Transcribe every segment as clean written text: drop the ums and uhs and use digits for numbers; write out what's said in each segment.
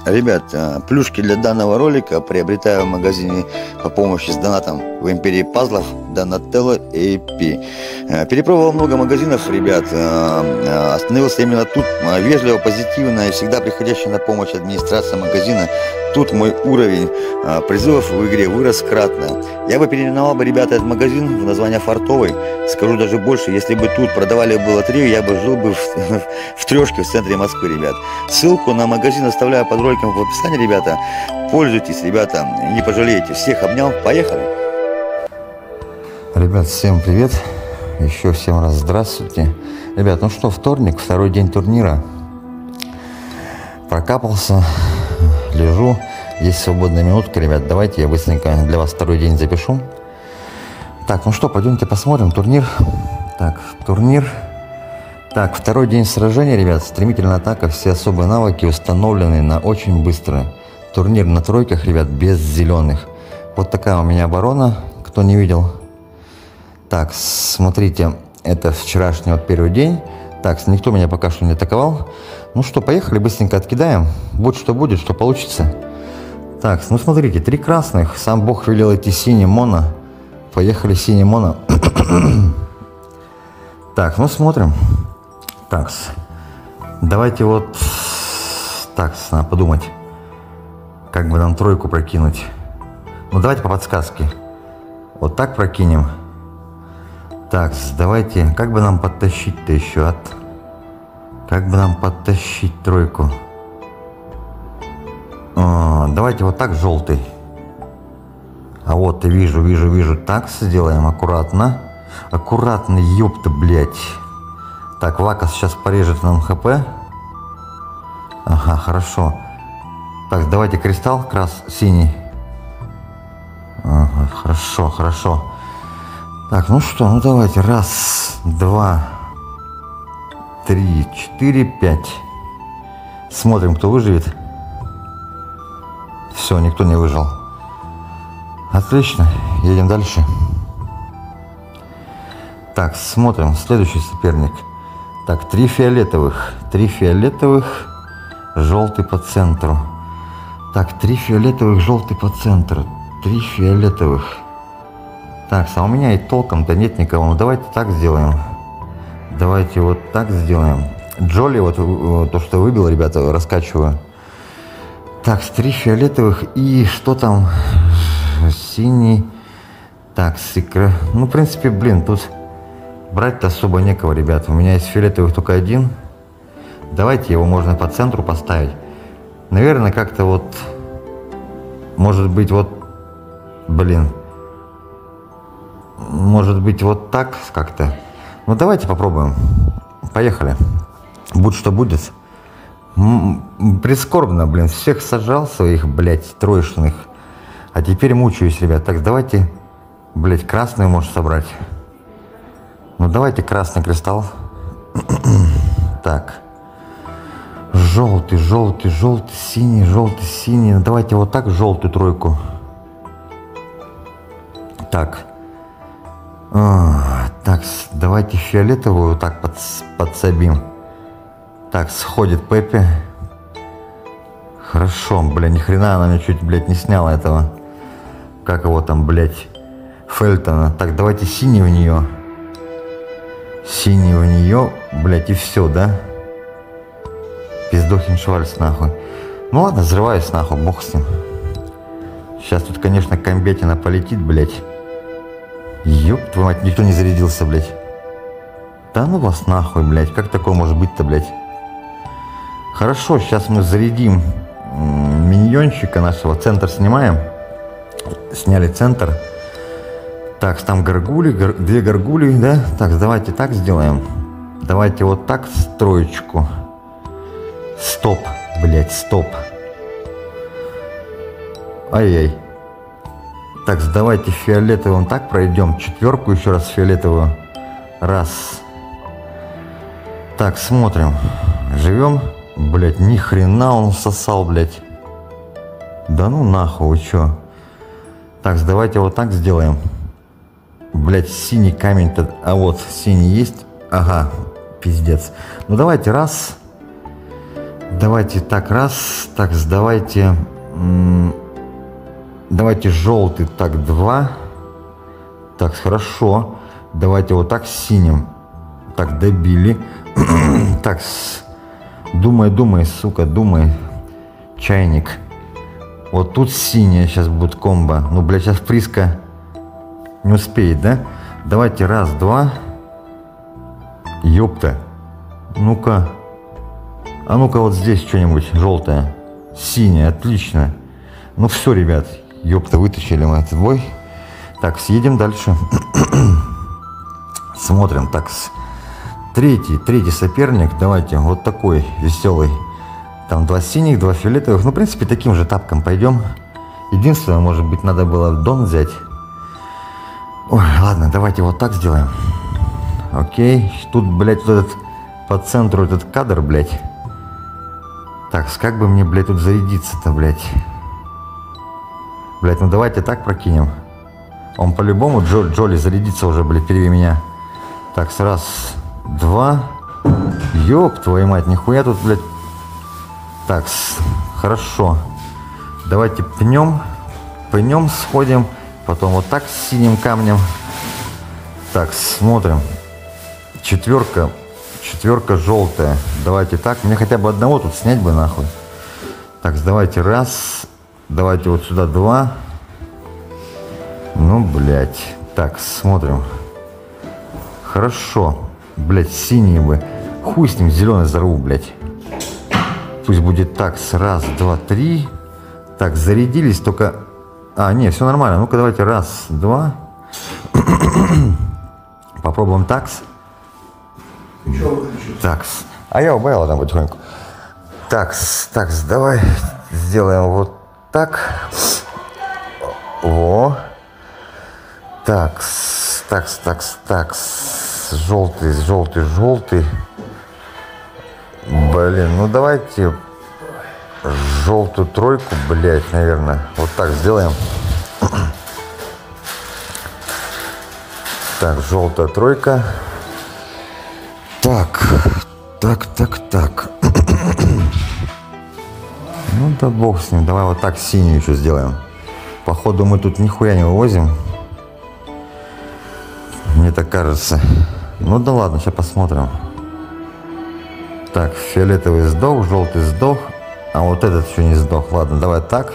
Ребят, плюшки для данного ролика приобретаю в магазине по помощи с донатом в Империи Пазлов Donatello AP. Перепробовал много магазинов, ребят, остановился именно тут. Вежливо, позитивно и всегда приходящая на помощь администрация магазина. Тут мой уровень призывов в игре вырос кратно. Я бы переименовал бы, ребята, этот магазин в название Фартовый. Скажу даже больше, если бы тут продавали бы лотерею, я бы жил бы в трешке в центре Москвы, ребят. Ссылку на магазин оставляю под роликом в описании, ребята. Пользуйтесь, ребята, не пожалеете. Всех обнял, поехали! Ребят, всем привет! Еще всем раз здравствуйте. Ребят, ну что, вторник, второй день турнира. Прокапался, лежу. Есть свободная минутка, ребят. Давайте я быстренько для вас второй день запишу. Так, ну что, пойдемте посмотрим турнир. Так, турнир. Так, второй день сражения, ребят. Стремительная атака, все особые навыки установлены на очень быстрое. Турнир на тройках, ребят, без зеленых. Вот такая у меня оборона, кто не видел. Так, смотрите, это вчерашний вот первый день. Так, никто меня пока что не атаковал. Ну что, поехали, быстренько откидаем. Будь что будет, что получится. Так, ну смотрите, 3 красных. Сам Бог велел идти синий моно. Поехали синий моно. Так, ну смотрим. Так, давайте вот... Так, надо подумать. Как бы нам тройку прокинуть. Ну давайте по подсказке. Вот так прокинем. Так, давайте, как бы нам подтащить-то еще от... Как бы нам подтащить тройку? Давайте вот так, желтый. А вот, вижу. Так сделаем, аккуратно. Аккуратно, ёпта, блядь. Так, Вакас сейчас порежет нам хп. Ага, хорошо. Так, давайте кристалл синий. Ага, хорошо. Так, ну что, ну давайте. 1, 2, 3, 4, 5. Смотрим, кто выживет. Все, никто не выжил. Отлично, едем дальше. Так, смотрим, следующий соперник. Так, 3 фиолетовых. 3 фиолетовых, желтый по центру. Так, 3 фиолетовых, желтый по центру. 3 фиолетовых. Так, а у меня и толком-то нет никого. Ну давайте так сделаем. Давайте вот так сделаем. Джоли, вот то, что выбил, ребята, раскачиваю. Так, 3 фиолетовых и что там? Синий. Так, ну, в принципе, блин, тут брать-то особо некого, ребят. У меня есть фиолетовых только один. Давайте его можно по центру поставить. Наверное, как-то вот... Может быть, вот... Блин. Может быть, вот так как-то. Ну, давайте попробуем. Поехали. Будь что будет. Прискорбно, блин. Всех сажал своих, блядь, троечных. А теперь мучаюсь, ребят. Так, давайте, блядь, красный может собрать. Ну, давайте красный кристалл. Так. Желтый, синий. Ну, давайте вот так желтую тройку. Так. Так, давайте фиолетовую вот так подсобим. Так, сходит Пеппи. Хорошо, бля, ни хрена она мне чуть, блядь, не сняла этого. Как его там, блядь, Фельтона. Так, давайте синий в нее. Синий в нее, блядь, и все, да? Пиздохеншвальц, нахуй. Ну ладно, взрываюсь, нахуй, бог с ним. Сейчас тут, конечно, комбетина полетит, блядь. Ёб твою мать, никто не зарядился, блядь. Да ну вас нахуй, блядь. Как такое может быть-то, блядь? Хорошо, сейчас мы зарядим миньончика нашего. Центр снимаем. Сняли центр. Так, там горгули, 2 горгули, да? Так, давайте так сделаем. Давайте вот так строечку. Стоп, блядь, стоп. Ай-яй. Так, давайте фиолетовым так пройдем. 4 еще раз фиолетовую. 1. Так, смотрим. Живем. Блять, ни хрена он сосал, блять. Да ну нахуй, вы чё? Так, давайте вот так сделаем. Блять, синий камень-то... А вот, синий есть. Ага, пиздец. Ну давайте 1. давайте так, раз. Так, давайте... Давайте желтый, так, 2. Так, хорошо. Давайте вот так с синим. Так, добили. Так, думай, сука, думай. Чайник. Вот тут синяя сейчас будет комбо. Ну, блядь, сейчас Фриска не успеет, да? Давайте раз, два. Ёпта. Ну-ка. А ну-ка вот здесь что-нибудь желтое. Синее, отлично. Ну все, ребят. Ёпта, вытащили мы этот бой. Так, съедем дальше. Смотрим. Так, третий соперник. Давайте вот такой веселый. Там 2 синих, 2 фиолетовых. Ну, в принципе, таким же тапком пойдем. Единственное, может быть, надо было Дон взять. Ой, ладно, давайте вот так сделаем. Окей. Тут, блядь, вот этот по центру этот кадр, блядь. Так, как бы мне, блядь, тут зарядиться-то, блядь. Блядь, ну давайте так прокинем. Он по-любому, Джоли зарядится уже, блядь, впереди меня. Так, раз, два. Ёб твою мать, нихуя тут, блядь. Так, хорошо. Давайте пнем, сходим. Потом вот так с синим камнем. Так, смотрим. Четверка желтая. Давайте так. Мне хотя бы одного тут снять бы нахуй. Так, давайте раз. Давайте вот сюда 2. Ну, блядь. Так, смотрим. Хорошо. Блядь, синие бы. Хуй с ним, зеленый взорву, блядь. Пусть будет так. Раз, два, 3. Так, зарядились, только... А, не, все нормально. Ну-ка, давайте раз, два. Попробуем такс. Такс. А я убавил там потихоньку. Такс, давай сделаем вот так. О. Такс. Желтый. Блин, ну давайте желтую тройку, блять, наверное. Вот так сделаем. Так, желтая тройка. Так. Ну да бог с ним. Давай вот так синюю еще сделаем. Походу мы тут нихуя не вывозим. Мне так кажется. Ну да ладно, сейчас посмотрим. Так, фиолетовый сдох, желтый сдох. А вот этот еще не сдох. Ладно, давай так.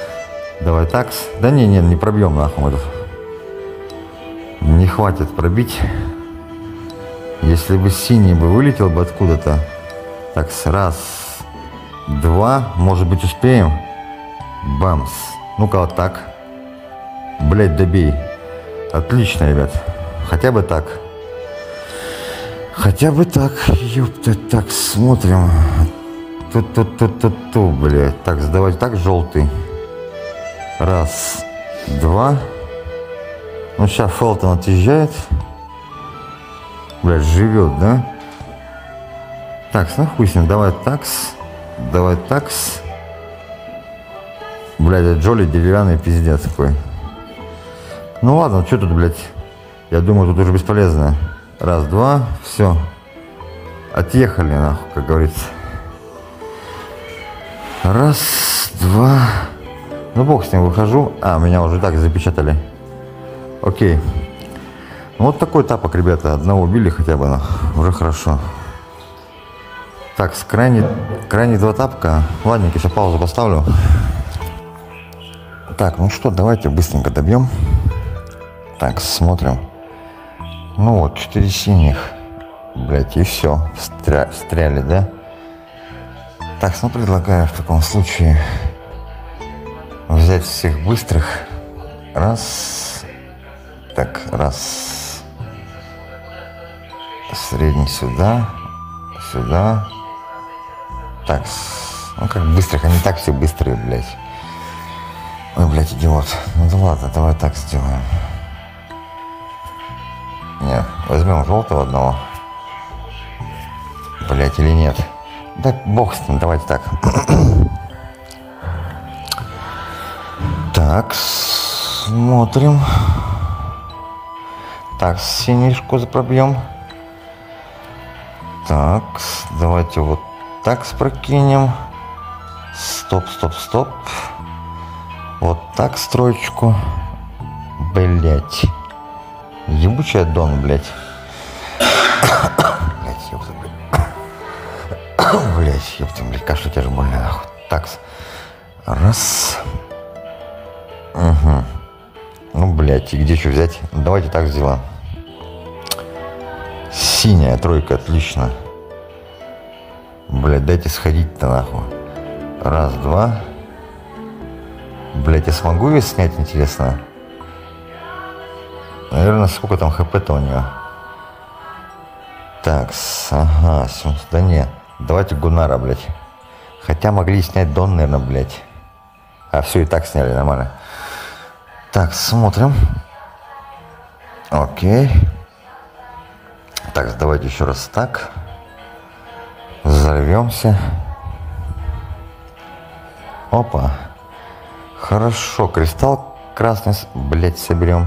Да не пробьем нахуй этот. Не хватит пробить. Если бы синий бы вылетел бы откуда-то. Так, раз, два. Может быть, успеем? Бамс. Ну-ка, вот так. Блять, добей. Отлично, ребят. Хотя бы так. Ёпта. Так, смотрим. Ту, блядь. Так, давайте так, желтый. Раз, два. Ну, сейчас Фелтон отъезжает. Блядь, живет, да? Так, ну хуй с ним. Давай такс. Блядь, Джоли деревянный пиздец такой. Ну ладно, что тут, блядь? Я думаю, тут уже бесполезно. Раз, два, все. Отъехали, нахуй, как говорится. Раз, два. Ну бог с ним, выхожу. А, меня уже так запечатали. Окей. Ну, вот такой тапок, ребята. Одного убили хотя бы. Уже хорошо. Так, с крайне 2 тапка. Ладненько, сейчас паузу поставлю. Так, ну что, давайте быстренько добьем. Так, смотрим. Ну вот, 4 синих. Блять, и все. Встряли, да? Так, ну предлагаю в таком случае взять всех быстрых. Раз. Так, раз. Средний сюда. Так, ну как быстрых, они так все быстрые, блядь. Ой, блядь, идиот. Ну да ладно, давай так сделаем. Не, возьмем желтого одного. Блядь, или нет? Да бог с ним, давайте так. Так, смотрим. Так, синишку пробьем. Так, давайте вот так спрокинем. Стоп, стоп, стоп. Вот так строечку. Блять. Ебучая дон, блять. Блять, ёпта, блять. Блять, ёпта, блять, кашлять аж больно, нахуй. Так, раз. Угу. Ну, блять, и где что взять? Давайте так сделаем. Синяя тройка, отлично. Блять, дайте сходить-то нахуй. Раз, два. Блять, я смогу ее снять, интересно? Наверное, сколько там хп-то у нее? Так, ага, да не. Давайте Гуннара, блять. Хотя могли снять Дон, наверное, блять. А, все, и так сняли, нормально. Так, смотрим. Окей. Так, давайте еще раз так. Взорвемся. Опа. Хорошо, кристалл красный, блять, соберем.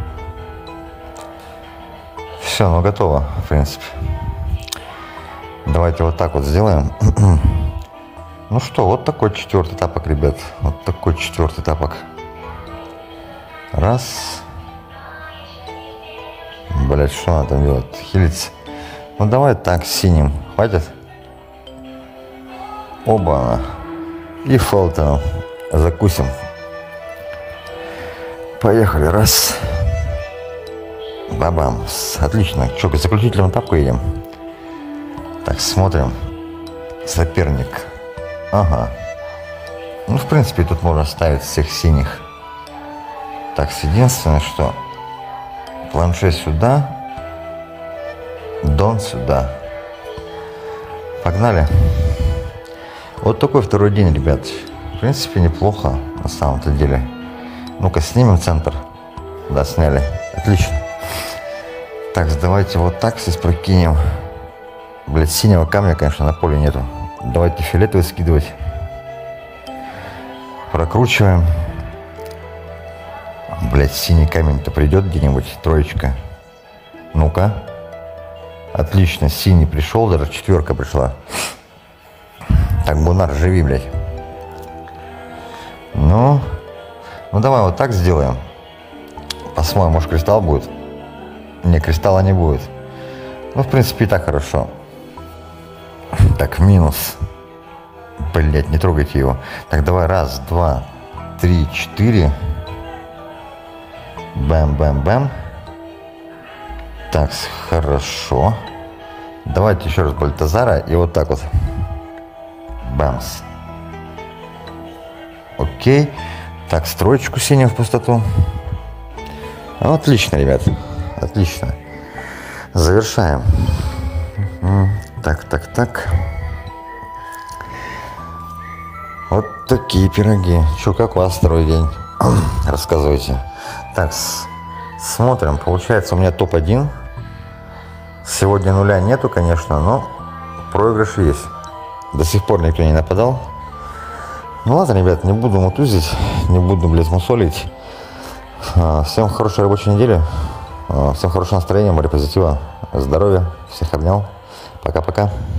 Все, ну готово, в принципе. Давайте вот так вот сделаем. Ну что, вот такой 4-й тапок, ребят. Вот такой 4-й тапок. Раз. Блять, что она там делает? Хилится. Ну давай так, синим. Хватит? Оба. И фолтоном. Закусим. Поехали. Раз. Бабам. Отлично. Че, к заключительному тапку едем? Так, смотрим. Соперник. Ага. Ну, в принципе, тут можно ставить всех синих. Так, единственное, что планшет сюда, Дон сюда. Погнали. Вот такой второй день, ребят. В принципе, неплохо, на самом-то деле. Ну-ка, снимем центр. Да, сняли. Отлично. Так, давайте вот так здесь прокинем. Блять, синего камня, конечно, на поле нету. Давайте фиолетовый скидывать. Прокручиваем. Блять, синий камень-то придет где-нибудь, троечка. Ну-ка. Отлично, синий пришел, даже 4-ка пришла. Так, Гуннар, живи, блядь. Ну давай вот так сделаем. Посмотрим, может кристалл будет. Не, кристалла не будет. Ну, в принципе, и так хорошо. Так, минус. Блять, не трогайте его. Так, давай, раз, два, три, 4. Бэм-бэм-бэм. Так, хорошо. Давайте еще раз Бальтазара и вот так вот. Бамс. Окей. Так, строчку синюю в пустоту. Отлично, ребят. Отлично. Завершаем. Так. Вот такие пироги. Че, как у вас второй день? Рассказывайте. Так, смотрим. Получается, у меня топ-1. Сегодня нуля нету, конечно, но проигрыш есть. До сих пор никто не нападал. Ну ладно, ребят, не буду мутузить, не буду, блядь, мусолить. Всем хорошей рабочей недели. Всем хорошего настроения, море позитива, здоровья. Всех обнял. Пока-пока.